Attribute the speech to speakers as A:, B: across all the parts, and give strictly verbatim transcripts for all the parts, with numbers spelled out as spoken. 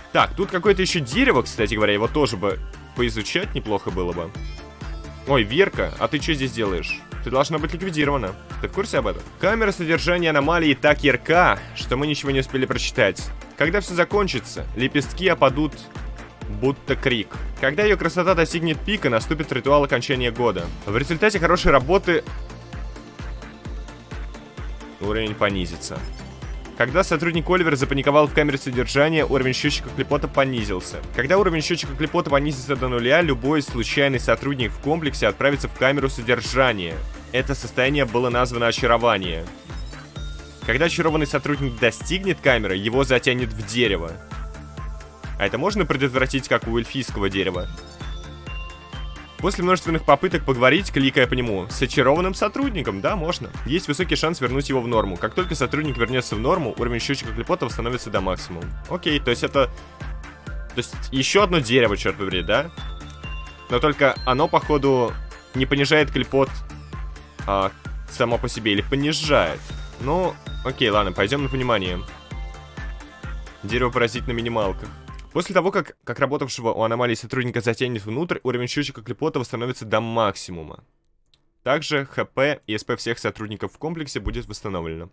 A: Так, тут какое-то еще дерево, кстати говоря. Его тоже бы поизучать неплохо было бы. Ой, Верка, а ты что здесь делаешь? Ты должна быть ликвидирована. Ты в курсе об этом? Камера содержания аномалии так ярка, что мы ничего не успели прочитать. Когда все закончится, лепестки опадут, будто крик. Когда ее красота достигнет пика, наступит ритуал окончания года. В результате хорошей работы уровень понизится. Когда сотрудник Оливер запаниковал в камере содержания, уровень счетчика клепота понизился. Когда уровень счетчика клепота понизится до нуля, любой случайный сотрудник в комплексе отправится в камеру содержания. Это состояние было названо очарование. Когда очарованный сотрудник достигнет камеры, его затянет в дерево. А это можно предотвратить, как у эльфийского дерева? После множественных попыток поговорить, кликая по нему, с очарованным сотрудником, да, можно. Есть высокий шанс вернуть его в норму. Как только сотрудник вернется в норму, уровень счетчика клепота восстановится до максимума. Окей, то есть это... То есть еще одно дерево, черт побери, да? Но только оно, походу, не понижает клепот а, само по себе, или понижает. Ну, окей, ладно, пойдем на понимание. Дерево поразить на минималках. После того, как, как работавшего у аномалии сотрудника затянет внутрь, уровень счетчика клепота восстановится до максимума. Также ХП и СП всех сотрудников в комплексе будет восстановлено.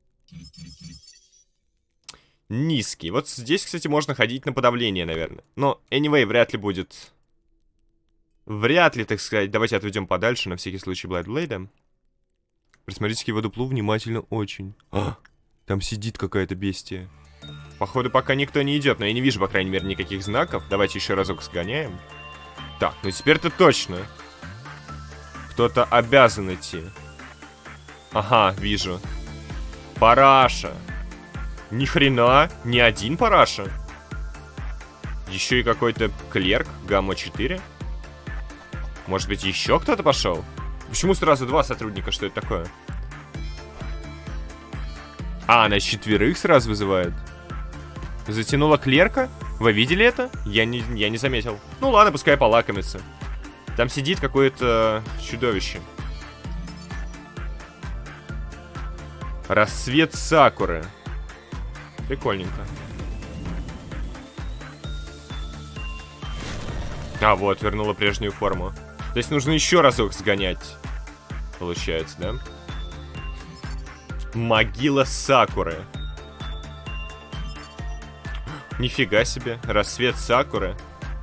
A: Низкий. Вот здесь, кстати, можно ходить на подавление, наверное. Но, anyway, вряд ли будет... Вряд ли, так сказать. Давайте отведем подальше, на всякий случай, Бладблейда. Присмотрите к его дуплу внимательно очень. А, там сидит какая-то бестия. Походу, пока никто не идет, но я не вижу, по крайней мере, никаких знаков. Давайте еще разок сгоняем. Так, ну теперь-то точно. Кто-то обязан идти. Ага, вижу. Параша. Ни хрена, не один Параша. Еще и какой-то клерк, Гамма четыре. Может быть, еще кто-то пошел? Почему сразу два сотрудника? Что это такое? А, она четверых сразу вызывает. Затянула клерка? Вы видели это? Я не, я не заметил. Ну ладно, пускай полакомится. Там сидит какое-то чудовище. Рассвет Сакуры. Прикольненько. А, вот, вернула прежнюю форму. То есть нужно еще разок сгонять. Получается, да? Могила Сакуры. Нифига себе. Рассвет Сакуры.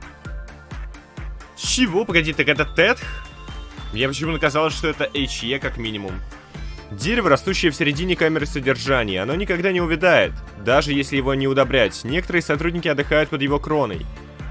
A: Чего? Погоди, так это Тетх? Мне почему-то казалось, что это эйч и как минимум. Дерево, растущее в середине камеры содержания. Оно никогда не увядает, даже если его не удобрять. Некоторые сотрудники отдыхают под его кроной.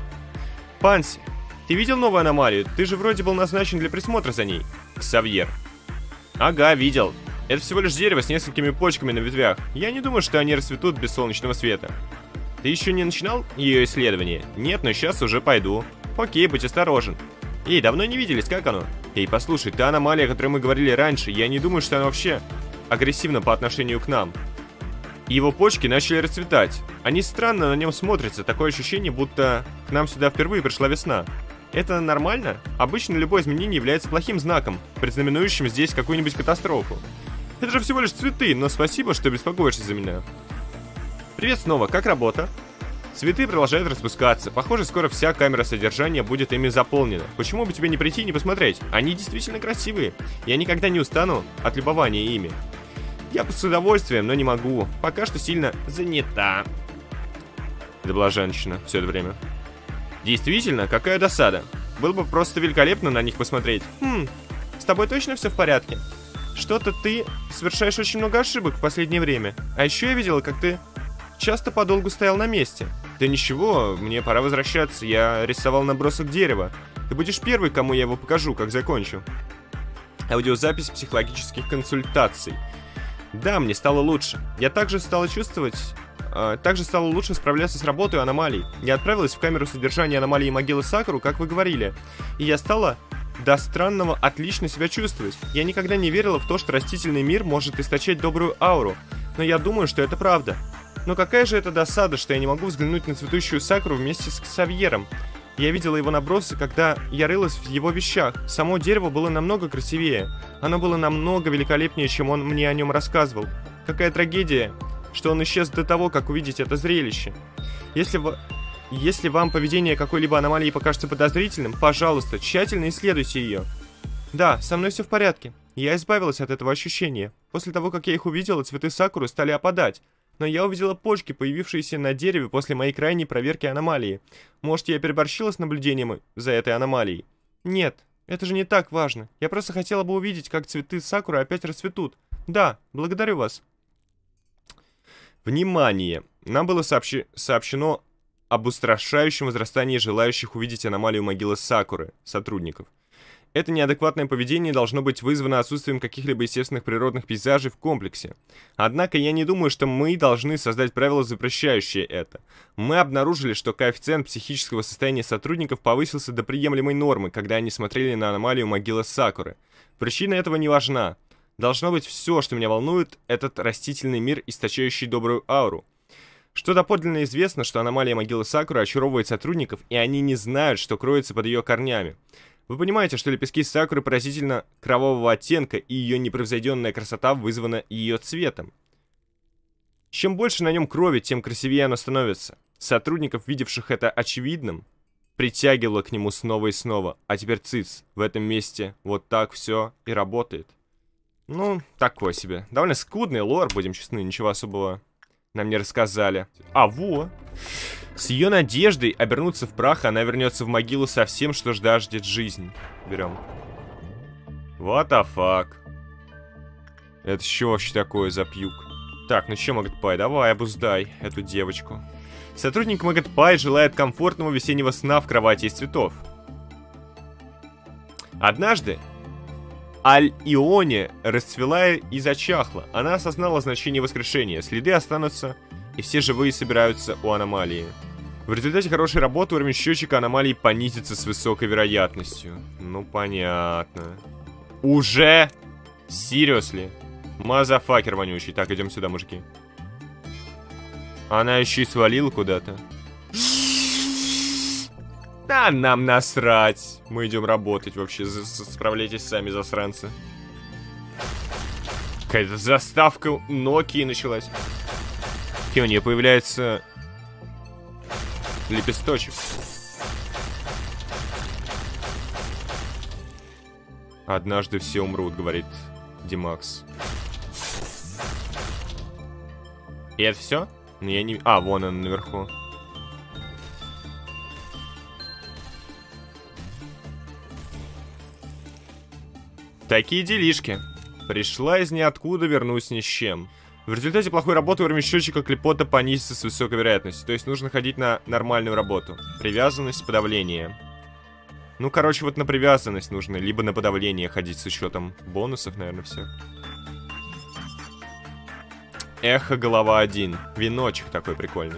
A: Панси, ты видел новую аномалию? Ты же вроде был назначен для присмотра за ней. Ксавьер. Ага, видел. Это всего лишь дерево с несколькими почками на ветвях. Я не думаю, что они расцветут без солнечного света. Ты еще не начинал ее исследование? Нет, но сейчас уже пойду. Окей, будь осторожен. Эй, давно не виделись, как оно? Эй, послушай, та аномалия, о которой мы говорили раньше, я не думаю, что она вообще агрессивна по отношению к нам. Его почки начали расцветать. Они странно на нем смотрятся, такое ощущение, будто к нам сюда впервые пришла весна. Это нормально? Обычно любое изменение является плохим знаком, предзнаменующим здесь какую-нибудь катастрофу. Это же всего лишь цветы, но спасибо, что беспокоишься за меня. Привет снова, как работа? Цветы продолжают распускаться. Похоже, скоро вся камера содержания будет ими заполнена. Почему бы тебе не прийти и не посмотреть? Они действительно красивые. Я никогда не устану от любования ими. Я бы с удовольствием, но не могу. Пока что сильно занята. Это была женщина все это время. Действительно, какая досада. Было бы просто великолепно на них посмотреть. Хм, с тобой точно все в порядке? Что-то ты совершаешь очень много ошибок в последнее время. А еще я видела, как ты часто подолгу стоял на месте. Да ничего, мне пора возвращаться. Я рисовал набросок дерева. Ты будешь первый, кому я его покажу, как закончу. Аудиозапись психологических консультаций. Да, мне стало лучше. Я также стала чувствовать... Э, также стала лучше справляться с работой аномалий. Я отправилась в камеру содержания аномалии могилы Сакуру, как вы говорили. И я стала до странного отлично себя чувствовать. Я никогда не верила в то, что растительный мир может источать добрую ауру. Но я думаю, что это правда. Но какая же это досада, что я не могу взглянуть на цветущую Сакуру вместе с Ксавьером. Я видела его набросы, когда я рылась в его вещах. Само дерево было намного красивее. Оно было намного великолепнее, чем он мне о нем рассказывал. Какая трагедия, что он исчез до того, как увидеть это зрелище. Если, в... Если вам поведение какой-либо аномалии покажется подозрительным, пожалуйста, тщательно исследуйте ее. Да, со мной все в порядке. Я избавилась от этого ощущения. После того, как я их увидела, цветы сакуры стали опадать. Но я увидела почки, появившиеся на дереве после моей крайней проверки аномалии. Может, я переборщила с наблюдением за этой аномалией? Нет, это же не так важно. Я просто хотела бы увидеть, как цветы сакуры опять расцветут. Да, благодарю вас. Внимание! Нам было сообщи... сообщено об устрашающем возрастании желающих увидеть аномалию могилы сакуры сотрудников. Это неадекватное поведение должно быть вызвано отсутствием каких-либо естественных природных пейзажей в комплексе. Однако я не думаю, что мы должны создать правила, запрещающие это. Мы обнаружили, что коэффициент психического состояния сотрудников повысился до приемлемой нормы, когда они смотрели на аномалию могилы сакуры. Причина этого не важна. Должно быть, все, что меня волнует, этот растительный мир, источающий добрую ауру. Что доподлинно известно, что аномалия могилы сакуры очаровывает сотрудников, и они не знают, что кроется под ее корнями. Вы понимаете, что лепестки сакуры поразительно кровавого оттенка, и ее непревзойденная красота вызвана ее цветом. Чем больше на нем крови, тем красивее оно становится. Сотрудников, видевших это очевидным, притягивало к нему снова и снова. А теперь циц, в этом месте вот так все и работает. Ну, такой себе. Довольно скудный лор, будем честны, ничего особого нам не рассказали. А, во! С ее надеждой обернуться в прах, она вернется в могилу со всем, что жаждет жизнь. Берем. What the fuck? Это что вообще такое за пьюк? Так, ну что, Магатпай, давай обуздай эту девочку. Сотрудник Магатпай желает комфортного весеннего сна в кровати из цветов. Однажды Аль-Ионе расцвела и зачахла. Она осознала значение воскрешения. Следы останутся, и все живые собираются у аномалии. В результате хорошей работы уровень счетчика аномалии понизится с высокой вероятностью. Ну, понятно. Уже? Серьезно? Мазафакер вонючий. Так, идем сюда, мужики. Она еще и свалила куда-то. Да нам насрать. Мы идем работать вообще. Справляйтесь сами, засранцы. Какая-то заставка Nokia началась. И у нее появляется лепесточек. Однажды все умрут, говорит Димакс. И это все? Ну я не... А, вон он наверху. Такие делишки. Пришла из ниоткуда, вернусь ни с чем. В результате плохой работы уровень счетчика клепота понизится с высокой вероятностью. То есть нужно ходить на нормальную работу. Привязанность, подавление. Ну, короче, вот на привязанность нужно. Либо на подавление ходить с учетом бонусов, наверное, всех. Эхо, голова один. Веночек такой прикольный.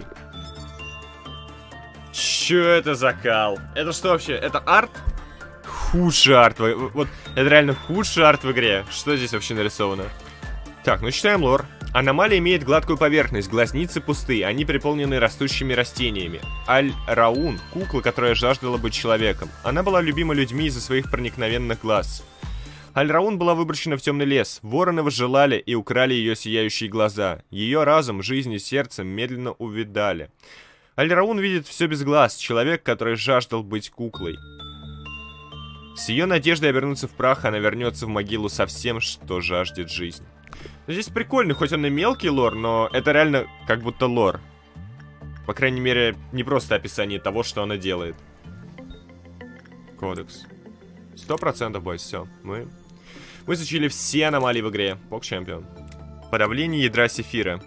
A: Чё это за кал? Это что вообще? Это арт? Худший арт. Вот, это реально худший арт в игре. Что здесь вообще нарисовано? Так, ну читаем лор. Аномалия имеет гладкую поверхность, глазницы пустые, они переполнены растущими растениями. Аль-Раун – кукла, которая жаждала быть человеком. Она была любима людьми из-за своих проникновенных глаз. Аль-Раун была выброшена в темный лес. Вороны возжелали и украли ее сияющие глаза. Ее разум, жизнь и сердце медленно увядали. Аль-Раун видит все без глаз, человек, который жаждал быть куклой. С ее надеждой обернуться в прах, она вернется в могилу со всем, что жаждет жизнь. Здесь прикольный, хоть он и мелкий лор, но это реально как будто лор. По крайней мере, не просто описание того, что она делает. Кодекс. Сто процентов, бойс, все. Мы... Мы изучили все аномалии в игре. Пок-чемпион. Подавление ядра Сефира.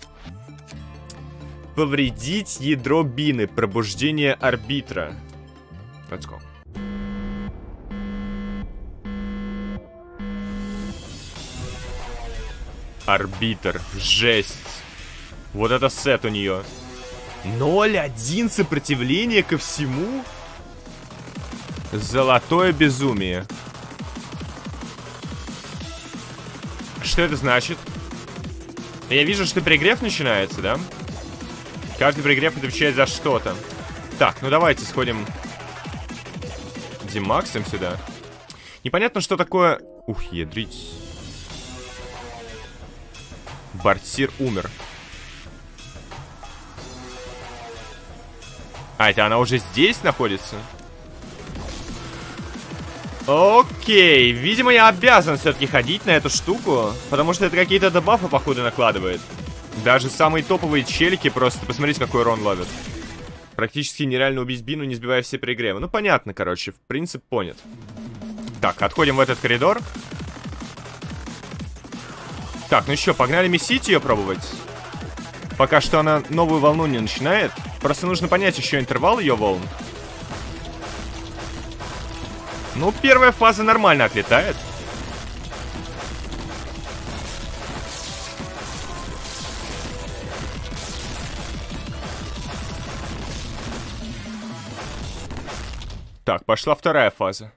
A: Повредить ядро Бины. Пробуждение арбитра. Let's go. Арбитр. Жесть. Вот это сет у нее. ноль один сопротивление ко всему? Золотое безумие. Что это значит? Я вижу, что перегрев начинается, да? Каждый перегрев отвечает за что-то. Так, ну давайте сходим Димаксом сюда. Непонятно, что такое... Ух, ядрить. Бартсир умер. А, это она уже здесь находится? Окей, видимо, я обязан все-таки ходить на эту штуку, потому что это какие-то дебафы, походу, накладывает. Даже самые топовые челики просто, посмотрите, какой урон ловят. Практически нереально убить Бину, не сбивая все перегревы. Ну, понятно, короче, принцип понят. Так, отходим в этот коридор. Так, ну что, погнали месить ее пробовать. Пока что она новую волну не начинает. Просто нужно понять еще интервал ее волн. Ну, первая фаза нормально отлетает. Так, пошла вторая фаза.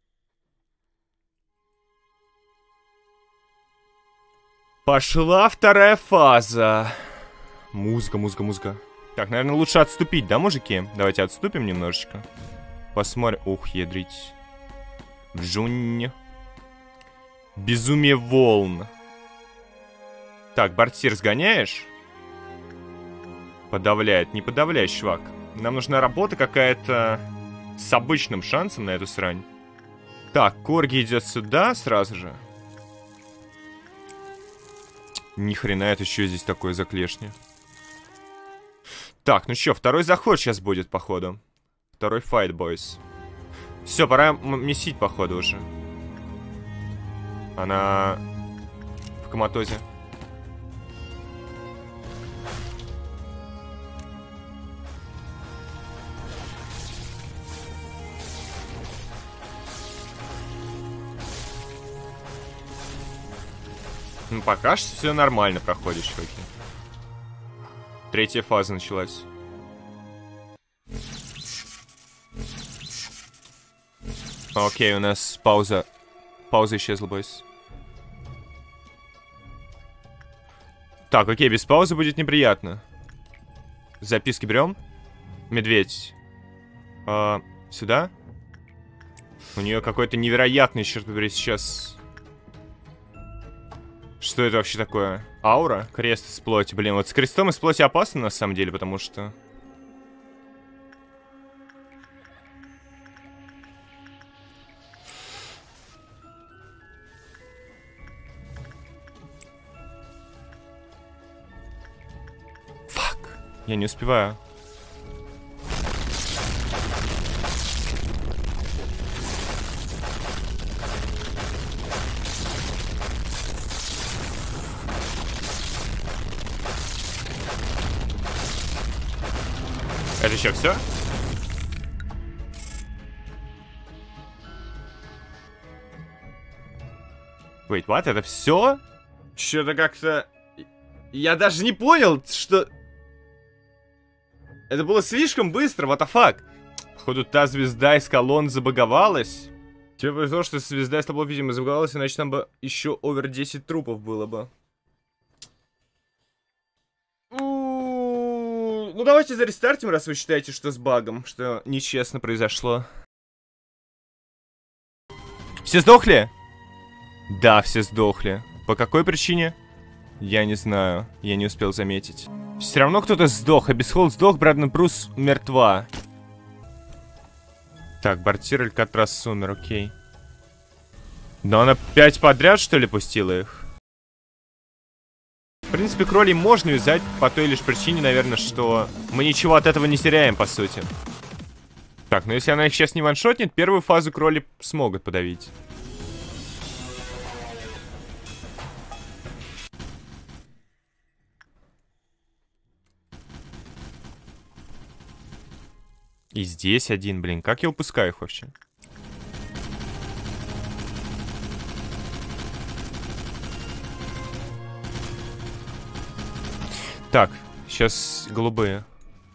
A: Пошла вторая фаза. Музыка, музыка, музыка. Так, наверное, лучше отступить, да, мужики? Давайте отступим немножечко. Посмотрим. Ух, ядрить. Вжунь. Безумие волн. Так, бортир сгоняешь? Подавляет. Не подавляй, чувак. Нам нужна работа какая-то с обычным шансом на эту срань. Так, Корги идет сюда сразу же. Ни хрена, это еще здесь такое заклешня. Так, ну что, второй заход сейчас будет, походу. Второй файт, бойс. Все, пора месить, походу, уже. Она в коматозе. Ну, пока что все нормально проходит, чуваки. Третья фаза началась. Окей, у нас пауза. Пауза исчезла, бойс. Так, окей, без паузы будет неприятно. Записки берем. Медведь. А, сюда. У нее какой-то невероятный, черт побери, сейчас... Что это вообще такое? Аура? Крест из плоти. Блин, вот с крестом из плоти опасно на самом деле, потому что... Фак! Я не успеваю. Это еще все? Wait, what? Это все? Что-то как-то... Я даже не понял, что... Это было слишком быстро, what the fuck? Походу, та звезда из колонн забаговалась. Тебе повезло, что звезда из тобой, видимо, забаговалась, иначе там бы еще овер десять трупов было бы. Ну, давайте зарестартим, раз вы считаете, что с багом, что нечестно произошло. Все сдохли? Да, все сдохли. По какой причине? Я не знаю. Я не успел заметить. Все равно кто-то сдох. Абисхол сдох, Брэдмен Брус мертва. Так, Бортир Алькатрас умер, окей. Но она пять подряд, что ли, пустила их? В принципе, кролей можно юзать по той лишь причине, наверное, что мы ничего от этого не теряем, по сути. Так, ну если она их сейчас не ваншотнет, первую фазу кроли смогут подавить. И здесь один, блин, как я упускаю их вообще? Так, сейчас голубые.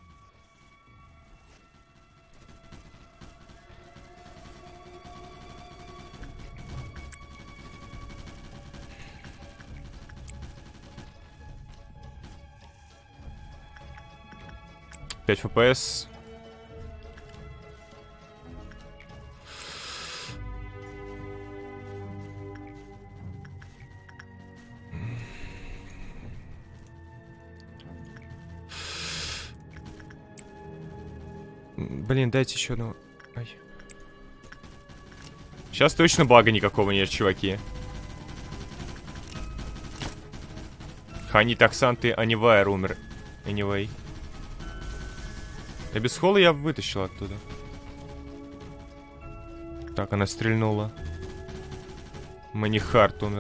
A: пять эф пи эс. Блин, дайте еще одного. Ай. Сейчас точно бага никакого нет, чуваки. Хани Таксанты Анивайр умер. Anyway. А без холла я вытащил оттуда. Так, она стрельнула. Манихард умер.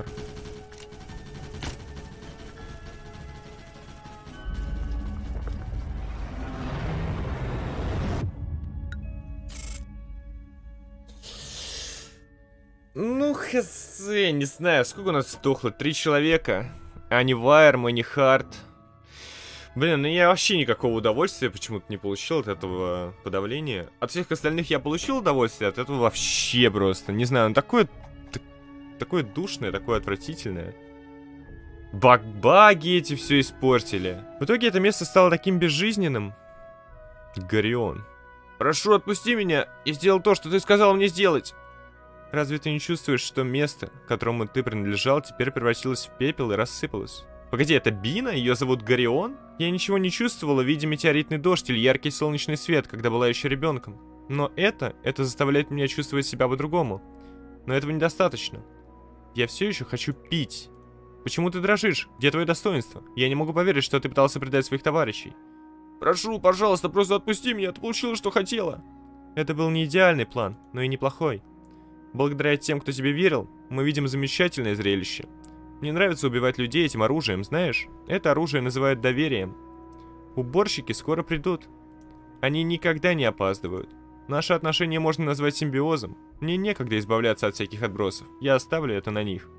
A: Ну, хз, не знаю, сколько у нас сдохло? Три человека. Анивайр, Манихард. Блин, ну я вообще никакого удовольствия почему-то не получил от этого подавления. От всех остальных я получил удовольствие, от этого вообще просто. Не знаю, он такое... Такое душное, такое отвратительное. Баг-баги эти все испортили. В итоге это место стало таким безжизненным. Горион. Прошу, отпусти меня. Я сделал то, что ты сказал мне сделать. Разве ты не чувствуешь, что место, которому ты принадлежал, теперь превратилось в пепел и рассыпалось? Погоди, это Бина? Ее зовут Горион? Я ничего не чувствовала, видя метеоритный дождь или яркий солнечный свет, когда была еще ребенком. Но это, это заставляет меня чувствовать себя по-другому. Но этого недостаточно. Я все еще хочу пить. Почему ты дрожишь? Где твое достоинство? Я не могу поверить, что ты пытался предать своих товарищей. Прошу, пожалуйста, просто отпусти меня, ты получила, что хотела. Это был не идеальный план, но и неплохой. Благодаря тем, кто тебе верил, мы видим замечательное зрелище. Мне нравится убивать людей этим оружием, знаешь? Это оружие называют доверием. Уборщики скоро придут. Они никогда не опаздывают. Наши отношения можно назвать симбиозом. Мне некогда избавляться от всяких отбросов. Я оставлю это на них.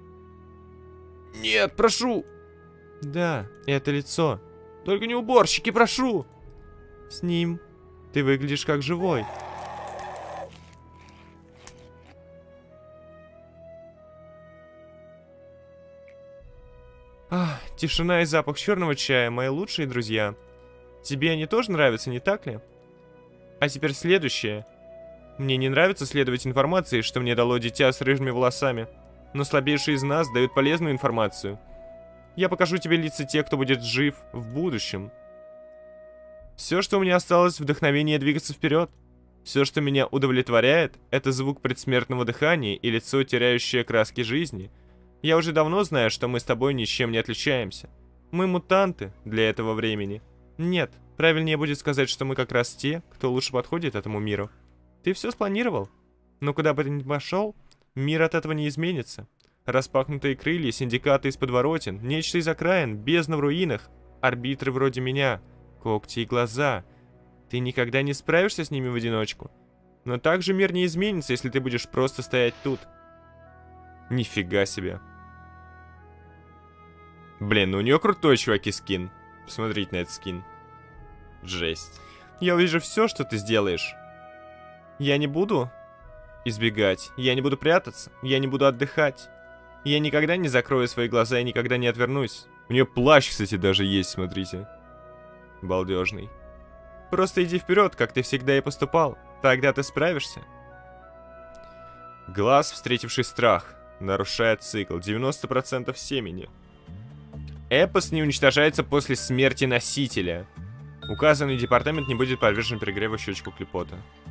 A: Нет, прошу! Да, это лицо. Только не уборщики, прошу! С ним ты выглядишь как живой. Ах, тишина и запах черного чая, мои лучшие друзья. Тебе они тоже нравятся, не так ли? А теперь следующее. Мне не нравится следовать информации, что мне дало дитя с рыжими волосами. Но слабейшие из нас дают полезную информацию. Я покажу тебе лица тех, кто будет жив в будущем. Все, что у меня осталось, вдохновение двигаться вперед. Все, что меня удовлетворяет, это звук предсмертного дыхания и лицо, теряющее краски жизни. Я уже давно знаю, что мы с тобой ничем не отличаемся. Мы мутанты для этого времени. Нет, правильнее будет сказать, что мы как раз те, кто лучше подходит этому миру. Ты все спланировал? Но куда бы ты ни пошел, мир от этого не изменится. Распахнутые крылья, синдикаты из подворотен, нечто из окраин, бездна в руинах, арбитры вроде меня, когти и глаза. Ты никогда не справишься с ними в одиночку. Но также мир не изменится, если ты будешь просто стоять тут. Нифига себе. Блин, ну у нее крутой, чуваки, скин. Посмотрите на этот скин. Жесть. Я увижу все, что ты сделаешь. Я не буду избегать. Я не буду прятаться. Я не буду отдыхать. Я никогда не закрою свои глаза и никогда не отвернусь. У нее плащ, кстати, даже есть, смотрите. Балдежный. Просто иди вперед, как ты всегда и поступал. Тогда ты справишься. Глаз, встретивший страх. Нарушает цикл. девяносто процентов семени. Эпос не уничтожается после смерти носителя. Указанный департамент не будет подвержен перегреву счетчику клепота.